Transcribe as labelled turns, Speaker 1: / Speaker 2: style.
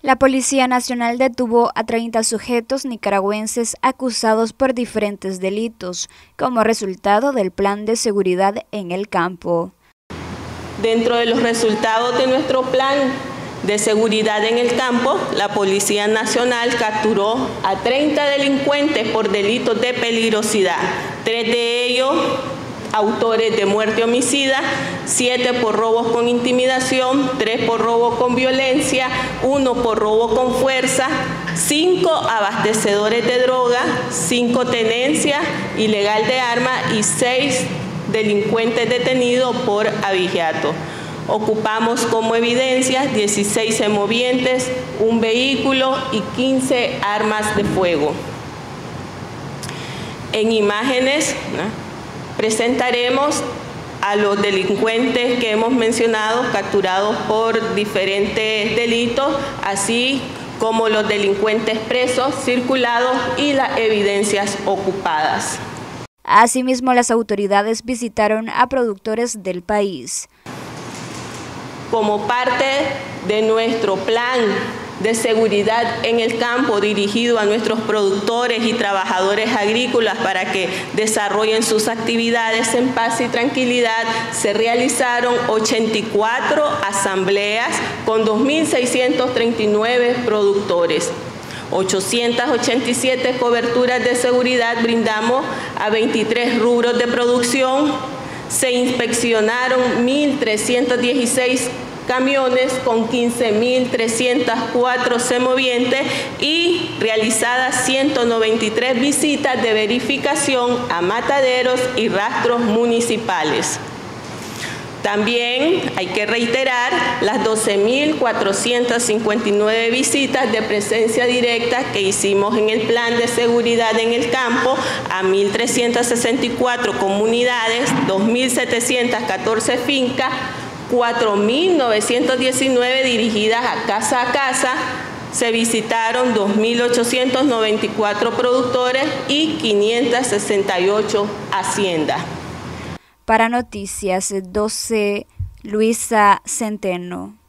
Speaker 1: La Policía Nacional detuvo a 30 sujetos nicaragüenses acusados por diferentes delitos, como resultado del Plan de Seguridad en el Campo.
Speaker 2: Dentro de los resultados de nuestro Plan de Seguridad en el Campo, la Policía Nacional capturó a 30 delincuentes por delitos de peligrosidad, 3 de ellos autores de muerte homicida, 7 por robos con intimidación, 3 por robo con violencia, 1 por robo con fuerza, 5 abastecedores de droga, 5 tenencias ilegal de armas y 6 delincuentes detenidos por abigeato. Ocupamos como evidencia 16 semovientes, un vehículo y 15 armas de fuego. En imágenes, ¿no?, presentaremos a los delincuentes que hemos mencionado, capturados por diferentes delitos, así como los delincuentes presos, circulados y las evidencias ocupadas.
Speaker 1: Asimismo, las autoridades visitaron a productores del país.
Speaker 2: Como parte de nuestro plan de seguridad en el campo dirigido a nuestros productores y trabajadores agrícolas para que desarrollen sus actividades en paz y tranquilidad, se realizaron 84 asambleas con 2.639 productores. 887 coberturas de seguridad brindamos a 23 rubros de producción. Se inspeccionaron 1.316 camiones con 15.304 semovientes y realizadas 193 visitas de verificación a mataderos y rastros municipales. También hay que reiterar las 12.459 visitas de presencia directa que hicimos en el Plan de Seguridad en el Campo a 1.364 comunidades, 2.714 fincas, 4.919 dirigidas a casa, se visitaron 2.894 productores y 568 haciendas.
Speaker 1: Para Noticias 12, Luisa Centeno.